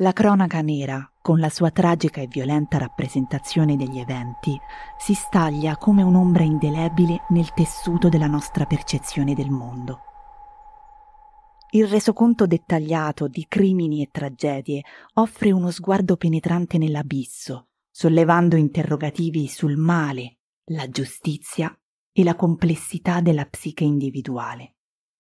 La cronaca nera, con la sua tragica e violenta rappresentazione degli eventi, si staglia come un'ombra indelebile nel tessuto della nostra percezione del mondo. Il resoconto dettagliato di crimini e tragedie offre uno sguardo penetrante nell'abisso, sollevando interrogativi sul male, la giustizia e la complessità della psiche individuale.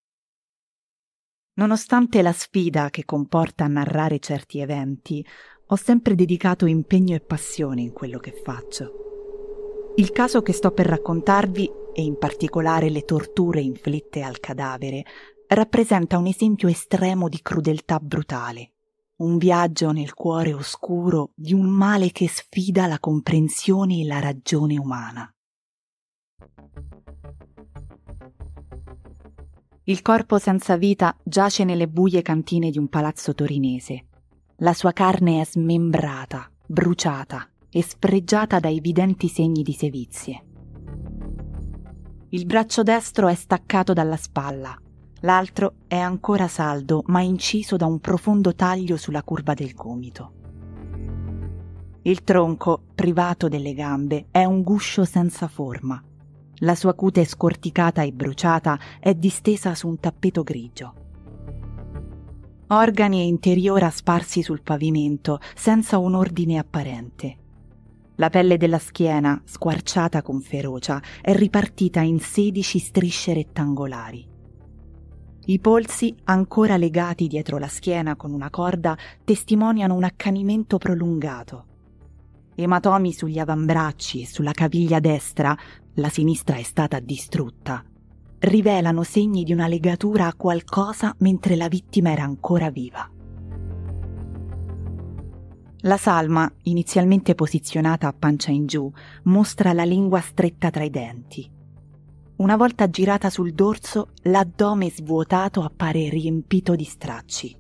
Nonostante la sfida che comporta narrare certi eventi, ho sempre dedicato impegno e passione in quello che faccio. Il caso che sto per raccontarvi, e in particolare le torture inflitte al cadavere, rappresenta un esempio estremo di crudeltà brutale, un viaggio nel cuore oscuro di un male che sfida la comprensione e la ragione umana. Il corpo senza vita giace nelle buie cantine di un palazzo torinese. La sua carne è smembrata, bruciata e sfregiata da evidenti segni di sevizie. Il braccio destro è staccato dalla spalla, l'altro è ancora saldo ma inciso da un profondo taglio sulla curva del gomito. Il tronco, privato delle gambe, è un guscio senza forma. La sua cute scorticata e bruciata è distesa su un tappeto grigio. Organi e interiora sparsi sul pavimento, senza un ordine apparente. La pelle della schiena, squarciata con ferocia, è ripartita in 16 strisce rettangolari. I polsi, ancora legati dietro la schiena con una corda, testimoniano un accanimento prolungato. Ematomi sugli avambracci e sulla caviglia destra, la sinistra è stata distrutta, rivelano segni di una legatura a qualcosa mentre la vittima era ancora viva. La salma, inizialmente posizionata a pancia in giù, mostra la lingua stretta tra i denti. Una volta girata sul dorso, l'addome svuotato appare riempito di stracci.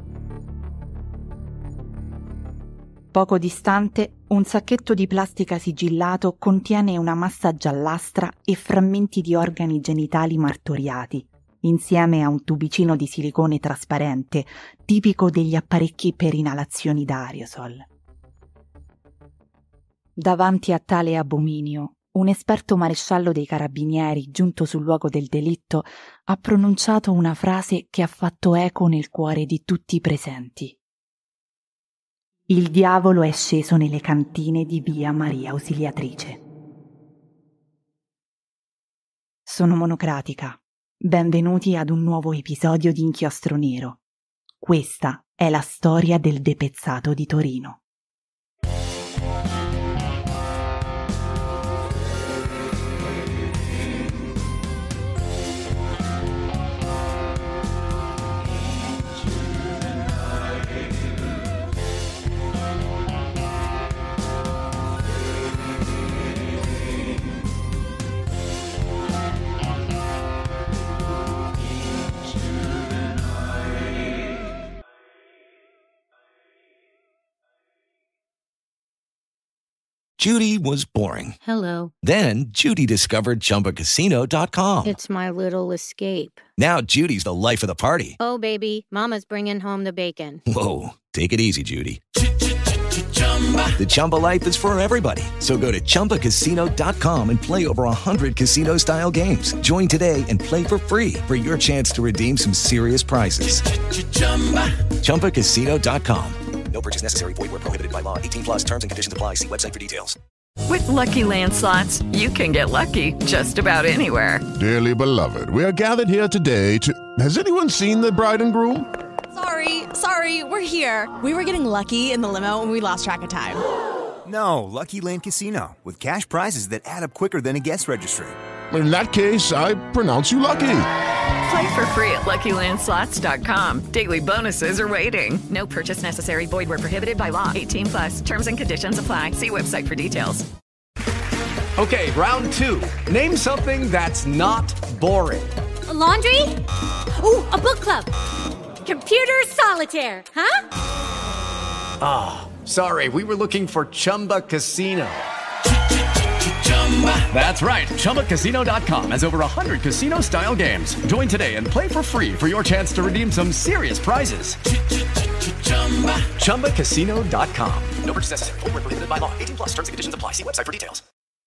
Poco distante, un sacchetto di plastica sigillato contiene una massa giallastra e frammenti di organi genitali martoriati, insieme a un tubicino di silicone trasparente, tipico degli apparecchi per inalazioni da aerosol. Davanti a tale abominio, un esperto maresciallo dei carabinieri, giunto sul luogo del delitto, ha pronunciato una frase che ha fatto eco nel cuore di tutti i presenti. Il diavolo è sceso nelle cantine di via Maria Ausiliatrice. Sono Monocratica. Benvenuti ad un nuovo episodio di Inchiostro Nero. Questa è la storia del depezzato di Torino. Judy was boring. Hello. Then Judy discovered ChumbaCasino.com. It's my little escape. Now Judy's the life of the party. Oh, baby, mama's bringing home the bacon. Whoa, take it easy, Judy. The Chumba life is for everybody. So go to ChumbaCasino.com and play over 100 casino-style games. Join today and play for free for your chance to redeem some serious prizes. ChumbaCasino.com. No purchase necessary. Void where prohibited by law. 18+ terms and conditions apply. See website for details. With Lucky Land Slots, you can get lucky just about anywhere. Dearly beloved, we are gathered here today to... Has anyone seen the bride and groom? Sorry, we're here. We were getting lucky in the limo and we lost track of time. No, Lucky Land Casino, with cash prizes that add up quicker than a guest registry. In that case, I pronounce you lucky. Play for free at LuckyLandSlots.com. Daily bonuses are waiting. No purchase necessary. Void where prohibited by law. 18+. Terms and conditions apply. See website for details. Okay, round two. Name something that's not boring. A laundry? Ooh, a book club. Computer solitaire, huh? Ah, oh, sorry. We were looking for Chumba Casino. That's right. ChumbaCasino.com has over 100 casino-style games. Join today and play for free for your chance to redeem some serious prizes. ChumbaCasino.com. No purchase necessary. Void where prohibited by law. 18+ terms and conditions apply. See website for details.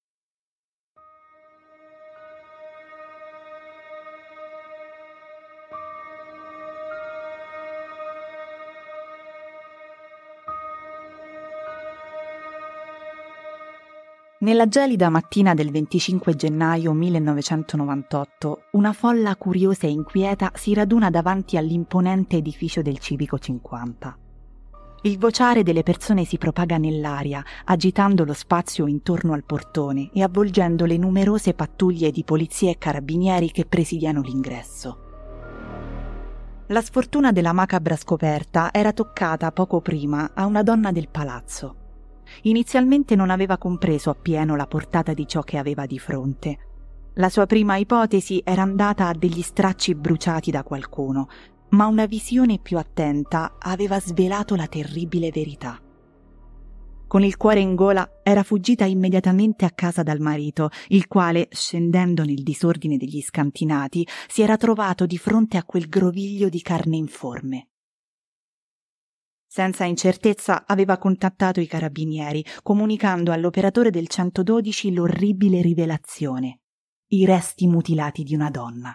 Nella gelida mattina del 25 gennaio 1998, una folla curiosa e inquieta si raduna davanti all'imponente edificio del Civico 50. Il vociare delle persone si propaga nell'aria, agitando lo spazio intorno al portone e avvolgendo le numerose pattuglie di polizia e carabinieri che presidiano l'ingresso. La sfortuna della macabra scoperta era toccata poco prima a una donna del palazzo. Inizialmente non aveva compreso appieno la portata di ciò che aveva di fronte. La sua prima ipotesi era andata a degli stracci bruciati da qualcuno, ma una visione più attenta aveva svelato la terribile verità. Con il cuore in gola era fuggita immediatamente a casa dal marito, il quale, scendendo nel disordine degli scantinati, si era trovato di fronte a quel groviglio di carne informe. Senza incertezza aveva contattato i carabinieri, comunicando all'operatore del 112 l'orribile rivelazione: i resti mutilati di una donna.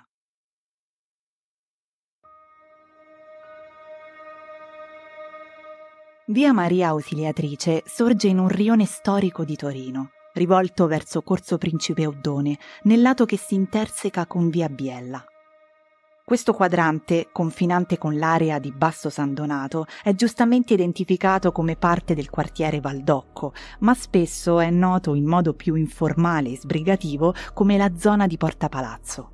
Via Maria Ausiliatrice sorge in un rione storico di Torino, rivolto verso Corso Principe Oddone, nel lato che si interseca con via Biella. Questo quadrante, confinante con l'area di Basso San Donato, è giustamente identificato come parte del quartiere Valdocco, ma spesso è noto in modo più informale e sbrigativo come la zona di Porta Palazzo.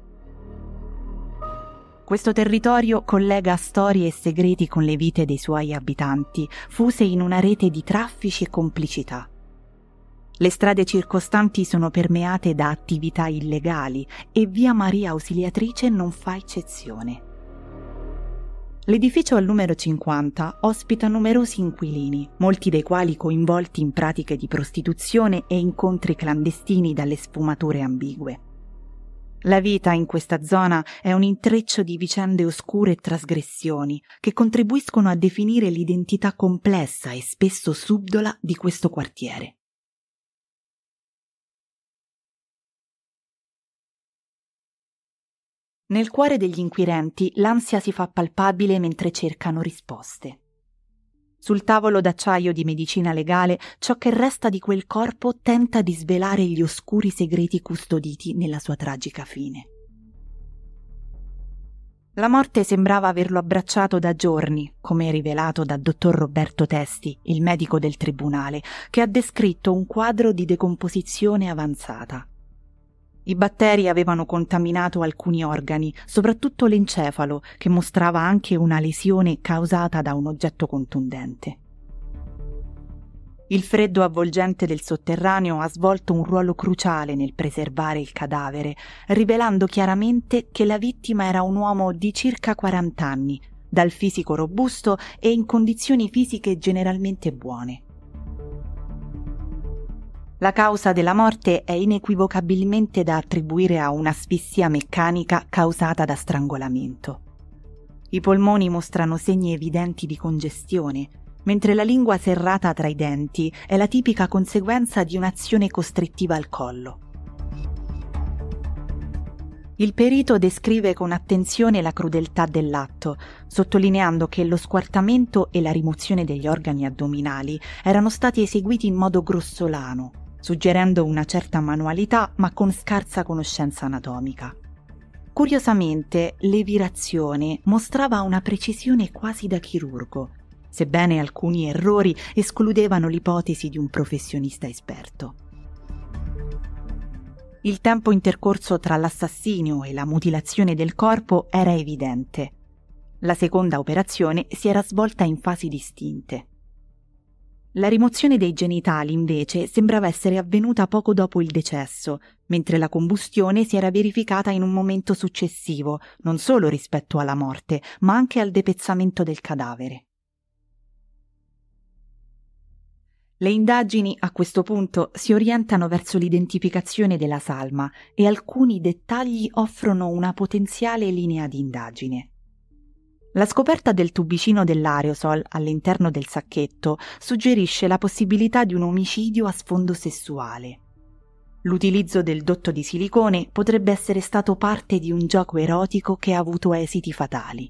Questo territorio collega storie e segreti con le vite dei suoi abitanti, fuse in una rete di traffici e complicità. Le strade circostanti sono permeate da attività illegali e via Maria Ausiliatrice non fa eccezione. L'edificio al numero 50 ospita numerosi inquilini, molti dei quali coinvolti in pratiche di prostituzione e incontri clandestini dalle sfumature ambigue. La vita in questa zona è un intreccio di vicende oscure e trasgressioni che contribuiscono a definire l'identità complessa e spesso subdola di questo quartiere. Nel cuore degli inquirenti l'ansia si fa palpabile mentre cercano risposte. Sul tavolo d'acciaio di medicina legale, ciò che resta di quel corpo tenta di svelare gli oscuri segreti custoditi nella sua tragica fine. La morte sembrava averlo abbracciato da giorni, come rivelato dal dottor Roberto Testi, il medico del tribunale, che ha descritto un quadro di decomposizione avanzata. I batteri avevano contaminato alcuni organi, soprattutto l'encefalo, che mostrava anche una lesione causata da un oggetto contundente. Il freddo avvolgente del sotterraneo ha svolto un ruolo cruciale nel preservare il cadavere, rivelando chiaramente che la vittima era un uomo di circa 40 anni, dal fisico robusto e in condizioni fisiche generalmente buone. La causa della morte è inequivocabilmente da attribuire a un'asfissia meccanica causata da strangolamento. I polmoni mostrano segni evidenti di congestione, mentre la lingua serrata tra i denti è la tipica conseguenza di un'azione costrittiva al collo. Il perito descrive con attenzione la crudeltà dell'atto, sottolineando che lo squartamento e la rimozione degli organi addominali erano stati eseguiti in modo grossolano, suggerendo una certa manualità ma con scarsa conoscenza anatomica. Curiosamente, l'evirazione mostrava una precisione quasi da chirurgo, sebbene alcuni errori escludevano l'ipotesi di un professionista esperto. Il tempo intercorso tra l'assassinio e la mutilazione del corpo era evidente. La seconda operazione si era svolta in fasi distinte. La rimozione dei genitali, invece, sembrava essere avvenuta poco dopo il decesso, mentre la combustione si era verificata in un momento successivo, non solo rispetto alla morte, ma anche al depezzamento del cadavere. Le indagini, a questo punto, si orientano verso l'identificazione della salma e alcuni dettagli offrono una potenziale linea di indagine. La scoperta del tubicino dell'aerosol all'interno del sacchetto suggerisce la possibilità di un omicidio a sfondo sessuale. L'utilizzo del dotto di silicone potrebbe essere stato parte di un gioco erotico che ha avuto esiti fatali.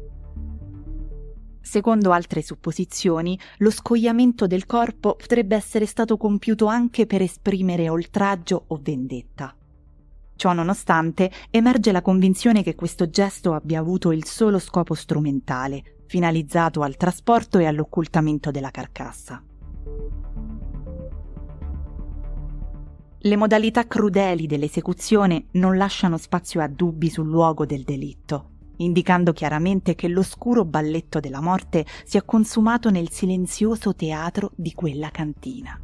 Secondo altre supposizioni, lo scoiamento del corpo potrebbe essere stato compiuto anche per esprimere oltraggio o vendetta. Ciò nonostante, emerge la convinzione che questo gesto abbia avuto il solo scopo strumentale, finalizzato al trasporto e all'occultamento della carcassa. Le modalità crudeli dell'esecuzione non lasciano spazio a dubbi sul luogo del delitto, indicando chiaramente che l'oscuro balletto della morte si è consumato nel silenzioso teatro di quella cantina.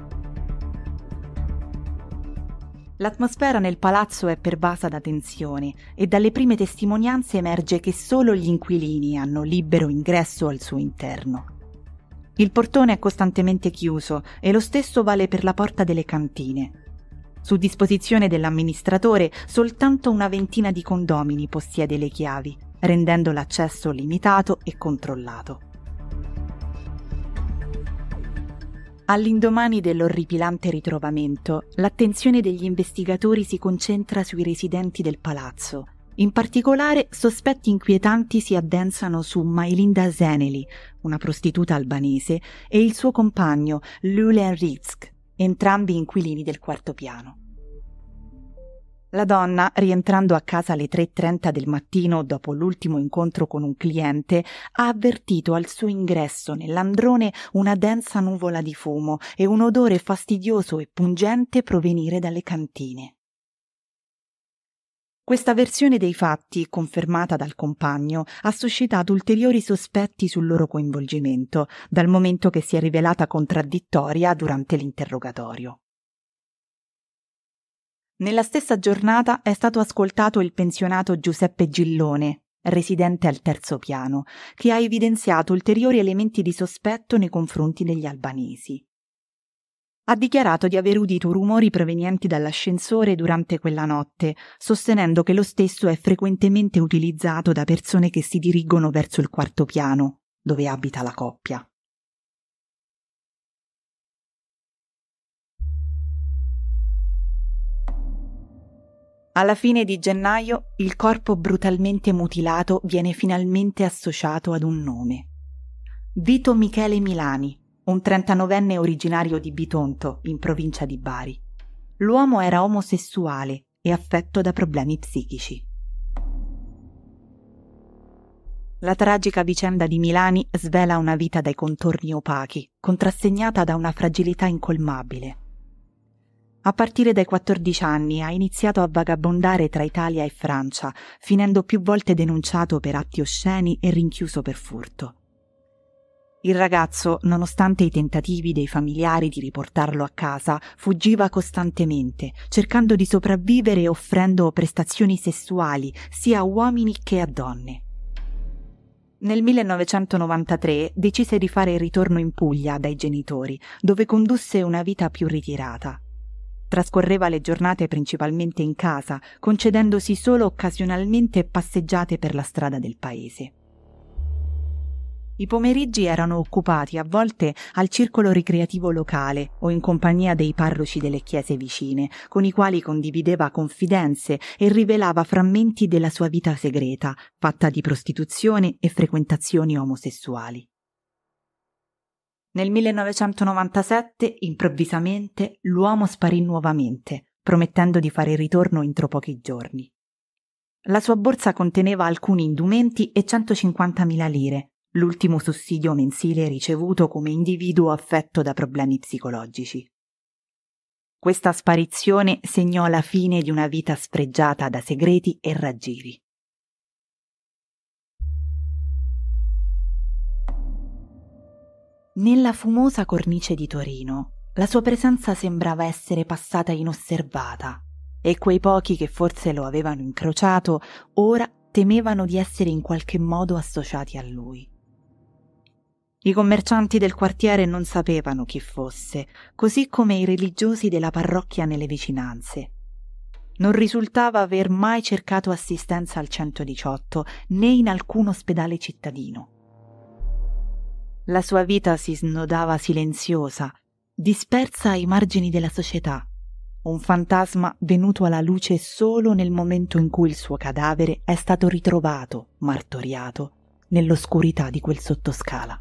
L'atmosfera nel palazzo è pervasa da tensione e dalle prime testimonianze emerge che solo gli inquilini hanno libero ingresso al suo interno. Il portone è costantemente chiuso e lo stesso vale per la porta delle cantine. Su disposizione dell'amministratore, soltanto una ventina di condomini possiede le chiavi, rendendo l'accesso limitato e controllato. All'indomani dell'orripilante ritrovamento, l'attenzione degli investigatori si concentra sui residenti del palazzo. In particolare, sospetti inquietanti si addensano su Maylinda Zeneli, una prostituta albanese, e il suo compagno, Lulen Rizk, entrambi inquilini del quarto piano. La donna, rientrando a casa alle 3:30 del mattino dopo l'ultimo incontro con un cliente, ha avvertito al suo ingresso nell'androne una densa nuvola di fumo e un odore fastidioso e pungente provenire dalle cantine. Questa versione dei fatti, confermata dal compagno, ha suscitato ulteriori sospetti sul loro coinvolgimento, dal momento che si è rivelata contraddittoria durante l'interrogatorio. Nella stessa giornata è stato ascoltato il pensionato Giuseppe Gillone, residente al terzo piano, che ha evidenziato ulteriori elementi di sospetto nei confronti degli albanesi. Ha dichiarato di aver udito rumori provenienti dall'ascensore durante quella notte, sostenendo che lo stesso è frequentemente utilizzato da persone che si dirigono verso il quarto piano, dove abita la coppia. Alla fine di gennaio, il corpo brutalmente mutilato viene finalmente associato ad un nome. Vito Michele Milani, un 39enne originario di Bitonto, in provincia di Bari. L'uomo era omosessuale e affetto da problemi psichici. La tragica vicenda di Milani svela una vita dai contorni opachi, contrassegnata da una fragilità incolmabile. A partire dai 14 anni ha iniziato a vagabondare tra Italia e Francia, finendo più volte denunciato per atti osceni e rinchiuso per furto. Il ragazzo, nonostante i tentativi dei familiari di riportarlo a casa, fuggiva costantemente, cercando di sopravvivere e offrendo prestazioni sessuali sia a uomini che a donne. Nel 1993 decise di fare il ritorno in Puglia dai genitori, dove condusse una vita più ritirata. Trascorreva le giornate principalmente in casa, concedendosi solo occasionalmente passeggiate per la strada del paese. I pomeriggi erano occupati a volte al circolo ricreativo locale o in compagnia dei parroci delle chiese vicine, con i quali condivideva confidenze e rivelava frammenti della sua vita segreta, fatta di prostituzione e frequentazioni omosessuali. Nel 1997, improvvisamente, l'uomo sparì nuovamente, promettendo di fare il ritorno entro pochi giorni. La sua borsa conteneva alcuni indumenti e 150.000 lire, l'ultimo sussidio mensile ricevuto come individuo affetto da problemi psicologici. Questa sparizione segnò la fine di una vita sfregiata da segreti e raggiri. Nella fumosa cornice di Torino, la sua presenza sembrava essere passata inosservata e quei pochi che forse lo avevano incrociato ora temevano di essere in qualche modo associati a lui. I commercianti del quartiere non sapevano chi fosse, così come i religiosi della parrocchia nelle vicinanze. Non risultava aver mai cercato assistenza al 118 né in alcun ospedale cittadino. La sua vita si snodava silenziosa, dispersa ai margini della società, un fantasma venuto alla luce solo nel momento in cui il suo cadavere è stato ritrovato, martoriato, nell'oscurità di quel sottoscala.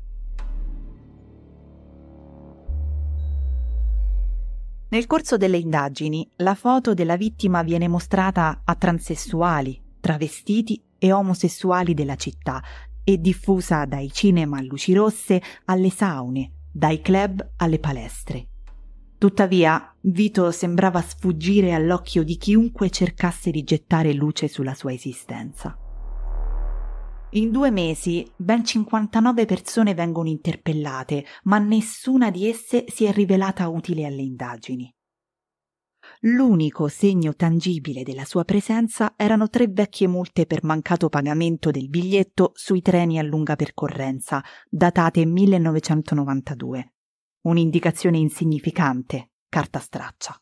Nel corso delle indagini, la foto della vittima viene mostrata a transessuali, travestiti e omosessuali della città e diffusa dai cinema a luci rosse alle saune, dai club alle palestre. Tuttavia, Vito sembrava sfuggire all'occhio di chiunque cercasse di gettare luce sulla sua esistenza. In 2 mesi ben 59 persone vengono interpellate, ma nessuna di esse si è rivelata utile alle indagini. L'unico segno tangibile della sua presenza erano 3 vecchie multe per mancato pagamento del biglietto sui treni a lunga percorrenza, datate 1992. Un'indicazione insignificante, carta straccia.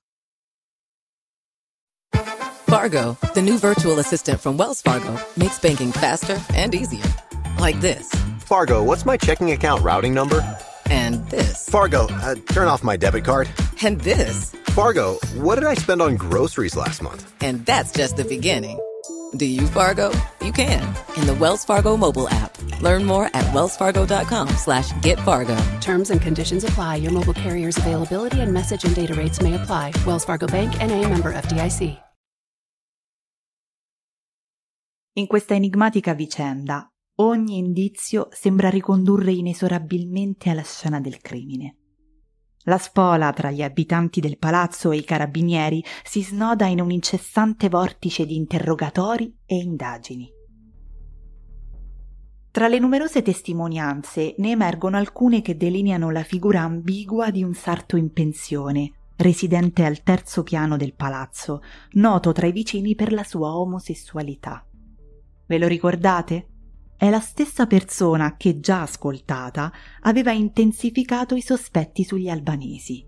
Fargo, the new virtual assistant from Wells Fargo, makes banking faster and easier. Like this. Fargo, what's my checking account routing number? And this. Fargo, turn off my debit card. And this. Fargo, what did I spend on groceries last month? And that's just the beginning. Do you, Fargo? You can. In the Wells Fargo mobile app. Learn more at wellsfargo.com/getfargo. Terms and conditions apply. Your mobile carrier's availability and message and data rates may apply. Wells Fargo Bank, N.A., member FDIC. In questa enigmatica vicenda, ogni indizio sembra ricondurre inesorabilmente alla scena del crimine. La spola tra gli abitanti del palazzo e i carabinieri si snoda in un incessante vortice di interrogatori e indagini. Tra le numerose testimonianze ne emergono alcune che delineano la figura ambigua di un sarto in pensione, residente al 3° piano del palazzo, noto tra i vicini per la sua omosessualità. Ve lo ricordate? È la stessa persona che, già ascoltata, aveva intensificato i sospetti sugli albanesi.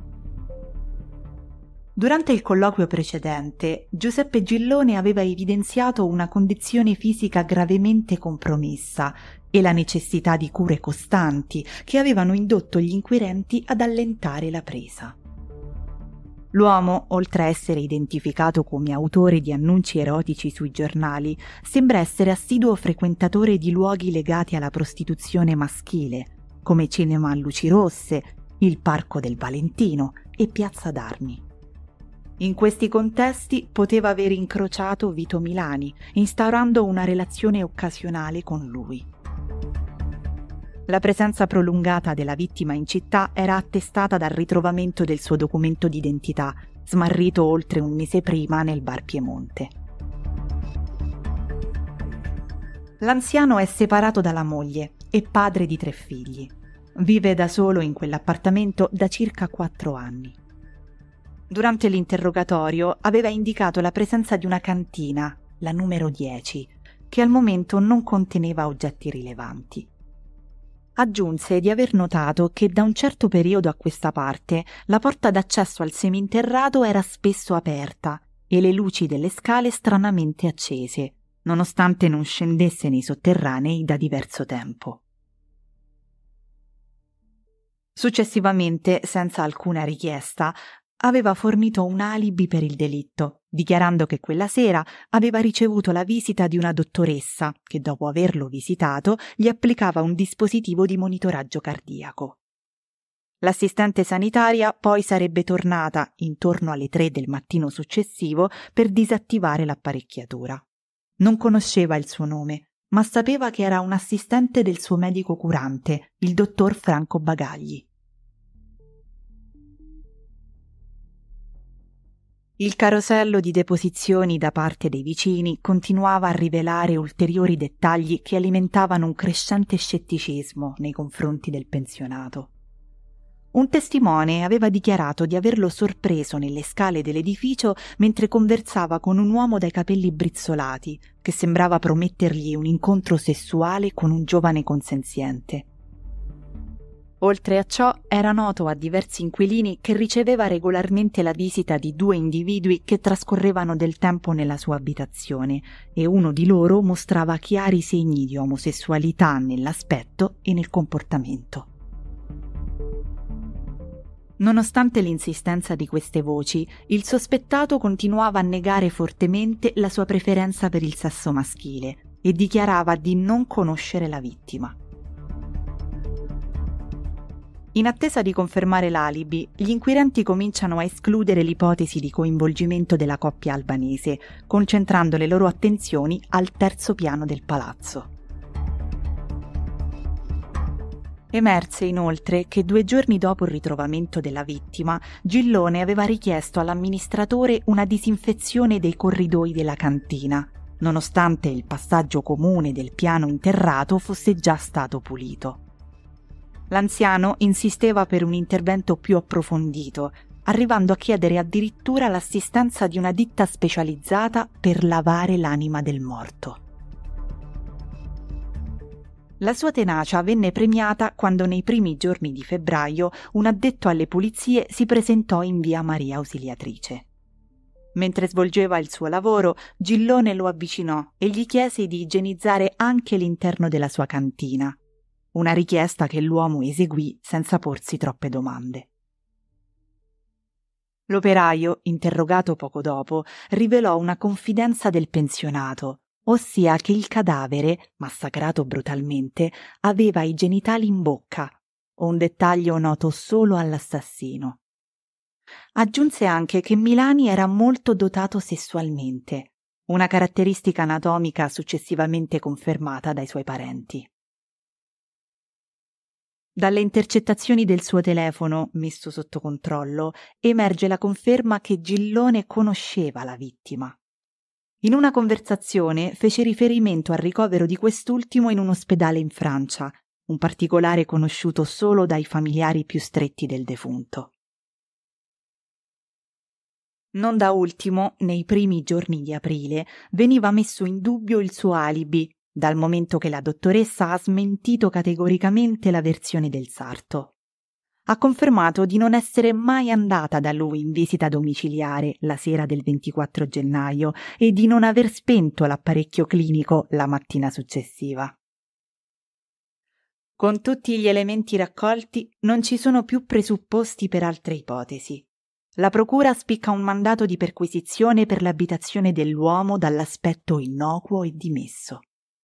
Durante il colloquio precedente, Giuseppe Gillone aveva evidenziato una condizione fisica gravemente compromessa e la necessità di cure costanti che avevano indotto gli inquirenti ad allentare la presa. L'uomo, oltre a essere identificato come autore di annunci erotici sui giornali, sembra essere assiduo frequentatore di luoghi legati alla prostituzione maschile, come cinema a luci rosse, il Parco del Valentino e Piazza d'Armi. In questi contesti poteva aver incrociato Vito Milani, instaurando una relazione occasionale con lui. La presenza prolungata della vittima in città era attestata dal ritrovamento del suo documento d'identità, smarrito oltre 1 mese prima nel bar Piemonte. L'anziano è separato dalla moglie e padre di 3 figli. Vive da solo in quell'appartamento da circa 4 anni. Durante l'interrogatorio aveva indicato la presenza di una cantina, la numero 10, che al momento non conteneva oggetti rilevanti. Aggiunse di aver notato che da un certo periodo a questa parte la porta d'accesso al seminterrato era spesso aperta e le luci delle scale stranamente accese, nonostante non scendesse nei sotterranei da diverso tempo. Successivamente, senza alcuna richiesta, aveva fornito un alibi per il delitto, dichiarando che quella sera aveva ricevuto la visita di una dottoressa che, dopo averlo visitato, gli applicava un dispositivo di monitoraggio cardiaco. L'assistente sanitaria poi sarebbe tornata intorno alle 3 del mattino successivo per disattivare l'apparecchiatura. Non conosceva il suo nome, ma sapeva che era un assistente del suo medico curante, il dottor Franco Bagagli. Il carosello di deposizioni da parte dei vicini continuava a rivelare ulteriori dettagli che alimentavano un crescente scetticismo nei confronti del pensionato. Un testimone aveva dichiarato di averlo sorpreso nelle scale dell'edificio mentre conversava con un uomo dai capelli brizzolati, che sembrava promettergli un incontro sessuale con un giovane consenziente. Oltre a ciò, era noto a diversi inquilini che riceveva regolarmente la visita di 2 individui che trascorrevano del tempo nella sua abitazione e uno di loro mostrava chiari segni di omosessualità nell'aspetto e nel comportamento. Nonostante l'insistenza di queste voci, il sospettato continuava a negare fortemente la sua preferenza per il sesso maschile e dichiarava di non conoscere la vittima. In attesa di confermare l'alibi, gli inquirenti cominciano a escludere l'ipotesi di coinvolgimento della coppia albanese, concentrando le loro attenzioni al terzo piano del palazzo. Emerse inoltre che 2 giorni dopo il ritrovamento della vittima, Gillone aveva richiesto all'amministratore una disinfezione dei corridoi della cantina, nonostante il passaggio comune del piano interrato fosse già stato pulito. L'anziano insisteva per un intervento più approfondito, arrivando a chiedere addirittura l'assistenza di una ditta specializzata per lavare l'anima del morto. La sua tenacia venne premiata quando nei primi giorni di febbraio un addetto alle pulizie si presentò in via Maria Ausiliatrice. Mentre svolgeva il suo lavoro, Gillone lo avvicinò e gli chiese di igienizzare anche l'interno della sua cantina. Una richiesta che l'uomo eseguì senza porsi troppe domande. L'operaio, interrogato poco dopo, rivelò una confidenza del pensionato, ossia che il cadavere, massacrato brutalmente, aveva i genitali in bocca, un dettaglio noto solo all'assassino. Aggiunse anche che Milani era molto dotato sessualmente, una caratteristica anatomica successivamente confermata dai suoi parenti. Dalle intercettazioni del suo telefono, messo sotto controllo, emerge la conferma che Gillone conosceva la vittima. In una conversazione fece riferimento al ricovero di quest'ultimo in un ospedale in Francia, un particolare conosciuto solo dai familiari più stretti del defunto. Non da ultimo, nei primi giorni di aprile, veniva messo in dubbio il suo alibi, dal momento che la dottoressa ha smentito categoricamente la versione del sarto. Ha confermato di non essere mai andata da lui in visita domiciliare la sera del 24 gennaio e di non aver spento l'apparecchio clinico la mattina successiva. Con tutti gli elementi raccolti non ci sono più presupposti per altre ipotesi. La procura spicca un mandato di perquisizione per l'abitazione dell'uomo dall'aspetto innocuo e dimesso.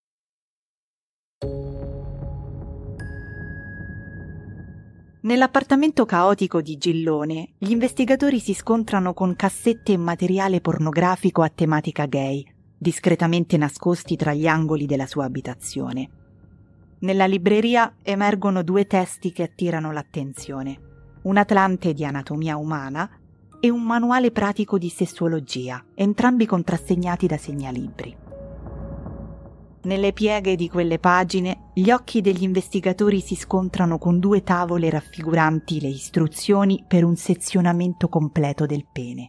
Nell'appartamento caotico di Gillone, gli investigatori si scontrano con cassette e materiale pornografico a tematica gay, discretamente nascosti tra gli angoli della sua abitazione. Nella libreria emergono 2 testi che attirano l'attenzione: un atlante di anatomia umana e un manuale pratico di sessuologia, entrambi contrassegnati da segnalibri. Nelle pieghe di quelle pagine, gli occhi degli investigatori si scontrano con 2 tavole raffiguranti le istruzioni per un sezionamento completo del pene.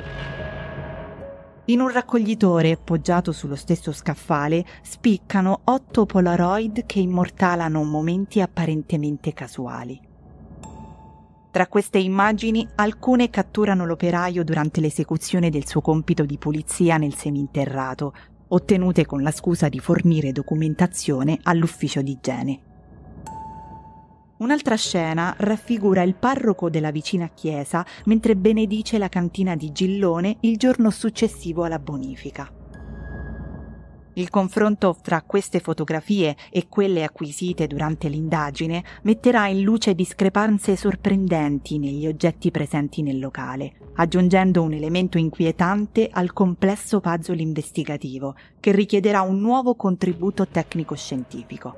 In un raccoglitore appoggiato sullo stesso scaffale spiccano 8 Polaroid che immortalano momenti apparentemente casuali. Tra queste immagini, alcune catturano l'operaio durante l'esecuzione del suo compito di pulizia nel seminterrato, ottenute con la scusa di fornire documentazione all'ufficio di igiene. Un'altra scena raffigura il parroco della vicina chiesa mentre benedice la cantina di Gillone il giorno successivo alla bonifica. Il confronto fra queste fotografie e quelle acquisite durante l'indagine metterà in luce discrepanze sorprendenti negli oggetti presenti nel locale, aggiungendo un elemento inquietante al complesso puzzle investigativo che richiederà un nuovo contributo tecnico-scientifico.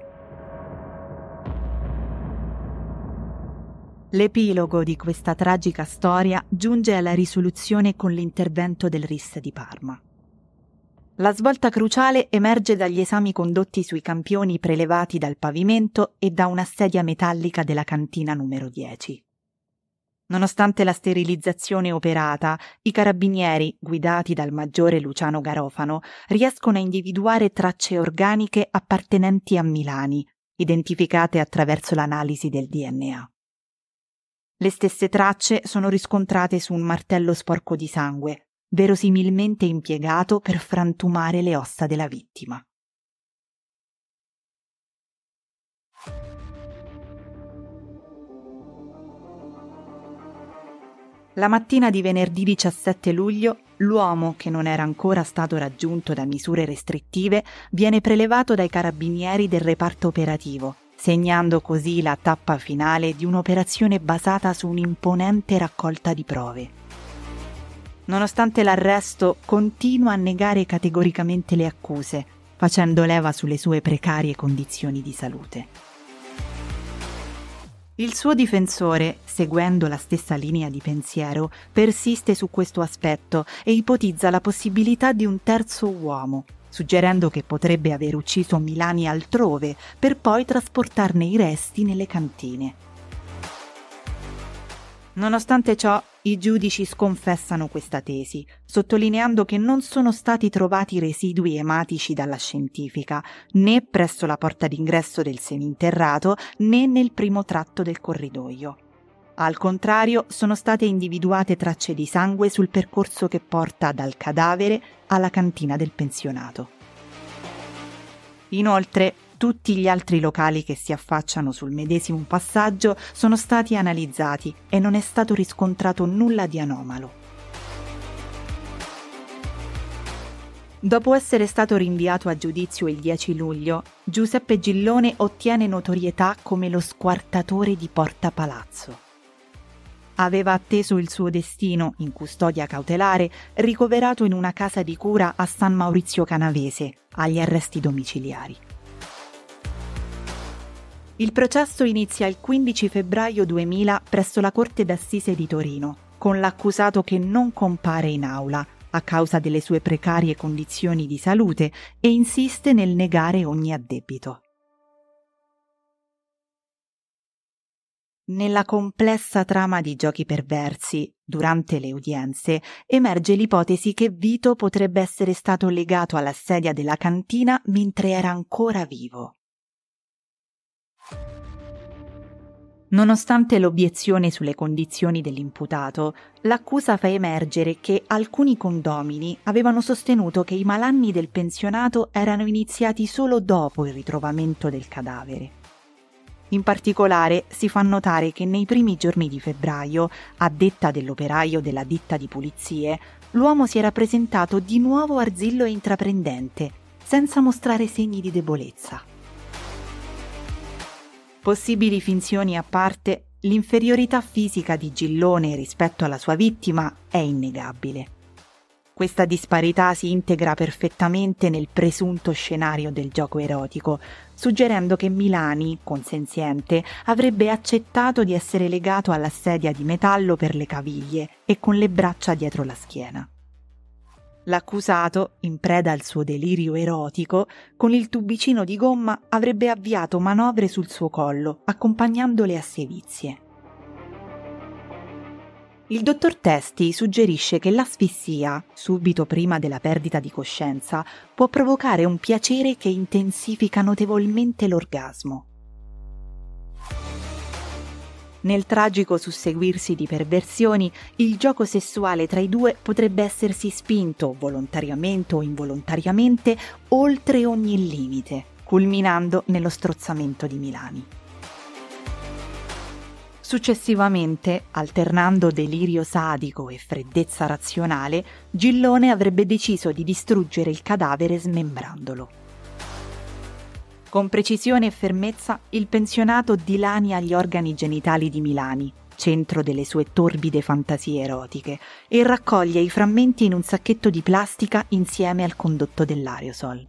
L'epilogo di questa tragica storia giunge alla risoluzione con l'intervento del RIS di Parma. La svolta cruciale emerge dagli esami condotti sui campioni prelevati dal pavimento e da una sedia metallica della cantina numero 10. Nonostante la sterilizzazione operata, i carabinieri, guidati dal maggiore Luciano Garofano, riescono a individuare tracce organiche appartenenti a Milani identificate attraverso l'analisi del DNA. Le stesse tracce sono riscontrate su un martello sporco di sangue, verosimilmente impiegato per frantumare le ossa della vittima. La mattina di venerdì 17 luglio, l'uomo, che non era ancora stato raggiunto da misure restrittive, viene prelevato dai carabinieri del reparto operativo, segnando così la tappa finale di un'operazione basata su un'imponente raccolta di prove. Nonostante l'arresto, continua a negare categoricamente le accuse, facendo leva sulle sue precarie condizioni di salute. Il suo difensore, seguendo la stessa linea di pensiero, persiste su questo aspetto e ipotizza la possibilità di un terzo uomo, suggerendo che potrebbe aver ucciso Milani altrove per poi trasportarne i resti nelle cantine. Nonostante ciò, i giudici sconfessano questa tesi, sottolineando che non sono stati trovati residui ematici dalla scientifica, né presso la porta d'ingresso del seminterrato, né nel primo tratto del corridoio. Al contrario, sono state individuate tracce di sangue sul percorso che porta dal cadavere alla cantina del pensionato. Inoltre, tutti gli altri locali che si affacciano sul medesimo passaggio sono stati analizzati e non è stato riscontrato nulla di anomalo. Dopo essere stato rinviato a giudizio il 10 luglio, Giuseppe Gillone ottiene notorietà come lo squartatore di Porta Palazzo. Aveva atteso il suo destino in custodia cautelare, ricoverato in una casa di cura a San Maurizio Canavese, agli arresti domiciliari. Il processo inizia il 15 febbraio 2000 presso la Corte d'Assise di Torino, con l'accusato che non compare in aula a causa delle sue precarie condizioni di salute e insiste nel negare ogni addebito. Nella complessa trama di giochi perversi, durante le udienze, emerge l'ipotesi che Vito potrebbe essere stato legato alla sedia della cantina mentre era ancora vivo. Nonostante l'obiezione sulle condizioni dell'imputato, l'accusa fa emergere che alcuni condomini avevano sostenuto che i malanni del pensionato erano iniziati solo dopo il ritrovamento del cadavere. In particolare si fa notare che nei primi giorni di febbraio, a detta dell'operaio della ditta di pulizie, l'uomo si era presentato di nuovo arzillo e intraprendente, senza mostrare segni di debolezza. Possibili finzioni a parte, l'inferiorità fisica di Gillone rispetto alla sua vittima è innegabile. Questa disparità si integra perfettamente nel presunto scenario del gioco erotico, suggerendo che Milani, consenziente, avrebbe accettato di essere legato alla sedia di metallo per le caviglie e con le braccia dietro la schiena. L'accusato, in preda al suo delirio erotico, con il tubicino di gomma avrebbe avviato manovre sul suo collo, accompagnandole a sevizie. Il dottor Testi suggerisce che l'asfissia, subito prima della perdita di coscienza, può provocare un piacere che intensifica notevolmente l'orgasmo. Nel tragico susseguirsi di perversioni, il gioco sessuale tra i due potrebbe essersi spinto, volontariamente o involontariamente, oltre ogni limite, culminando nello strozzamento di Milani. Successivamente, alternando delirio sadico e freddezza razionale, Gillone avrebbe deciso di distruggere il cadavere smembrandolo. Con precisione e fermezza, il pensionato dilania gli organi genitali di Milani, centro delle sue torbide fantasie erotiche, e raccoglie i frammenti in un sacchetto di plastica insieme al condotto dell'aerosol.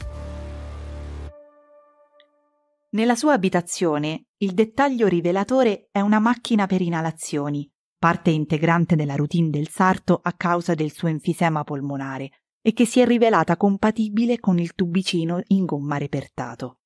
Nella sua abitazione, il dettaglio rivelatore è una macchina per inalazioni, parte integrante della routine del sarto a causa del suo enfisema polmonare, e che si è rivelata compatibile con il tubicino in gomma repertato.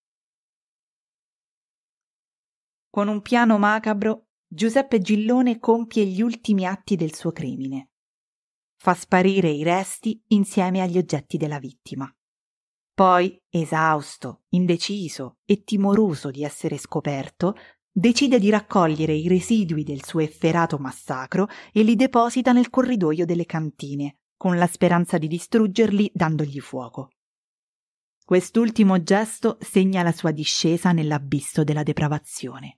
Con un piano macabro, Giuseppe Gillone compie gli ultimi atti del suo crimine. Fa sparire i resti insieme agli oggetti della vittima. Poi, esausto, indeciso e timoroso di essere scoperto, decide di raccogliere i residui del suo efferato massacro e li deposita nel corridoio delle cantine, con la speranza di distruggerli dandogli fuoco. Quest'ultimo gesto segna la sua discesa nell'abisso della depravazione.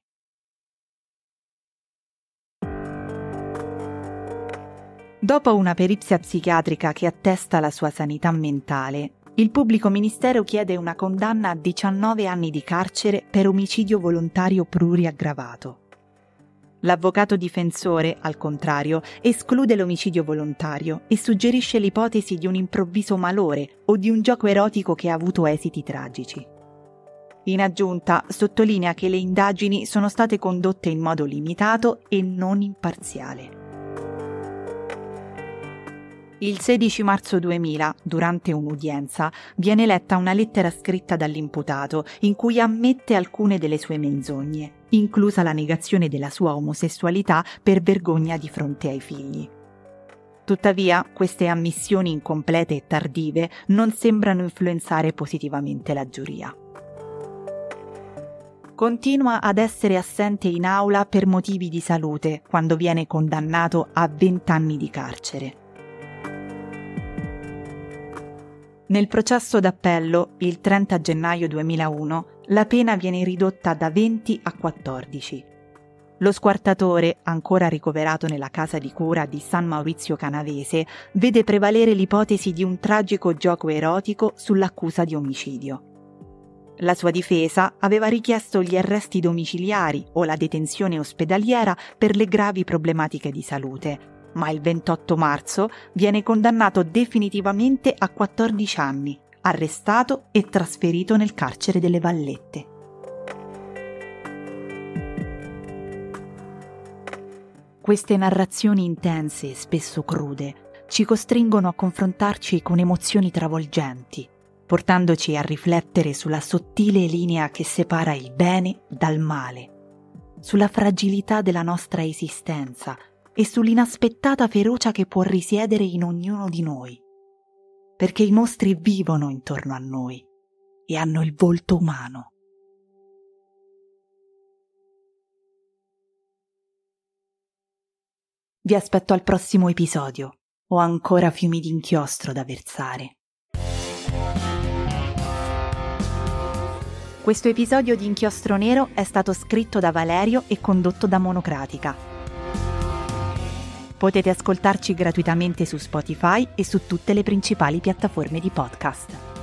Dopo una perizia psichiatrica che attesta la sua sanità mentale, il pubblico ministero chiede una condanna a 19 anni di carcere per omicidio volontario pluriaggravato. L'avvocato difensore, al contrario, esclude l'omicidio volontario e suggerisce l'ipotesi di un improvviso malore o di un gioco erotico che ha avuto esiti tragici. In aggiunta, sottolinea che le indagini sono state condotte in modo limitato e non imparziale. Il 16 marzo 2000, durante un'udienza, viene letta una lettera scritta dall'imputato in cui ammette alcune delle sue menzogne, inclusa la negazione della sua omosessualità per vergogna di fronte ai figli. Tuttavia, queste ammissioni incomplete e tardive non sembrano influenzare positivamente la giuria. Continua ad essere assente in aula per motivi di salute quando viene condannato a 20 anni di carcere. Nel processo d'appello, il 30 gennaio 2001, la pena viene ridotta da 20 a 14. Lo squartatore, ancora ricoverato nella casa di cura di San Maurizio Canavese, vede prevalere l'ipotesi di un tragico gioco erotico sull'accusa di omicidio. La sua difesa aveva richiesto gli arresti domiciliari o la detenzione ospedaliera per le gravi problematiche di salute, ma il 28 marzo viene condannato definitivamente a 14 anni, arrestato e trasferito nel carcere delle Vallette. Queste narrazioni intense e spesso crude ci costringono a confrontarci con emozioni travolgenti, portandoci a riflettere sulla sottile linea che separa il bene dal male, sulla fragilità della nostra esistenza e sull'inaspettata ferocia che può risiedere in ognuno di noi, perché i mostri vivono intorno a noi e hanno il volto umano. Vi aspetto al prossimo episodio, ho ancora fiumi di inchiostro da versare. Questo episodio di Inchiostro Nero è stato scritto da Valerio e condotto da Monocratica. Potete ascoltarci gratuitamente su Spotify e su tutte le principali piattaforme di podcast.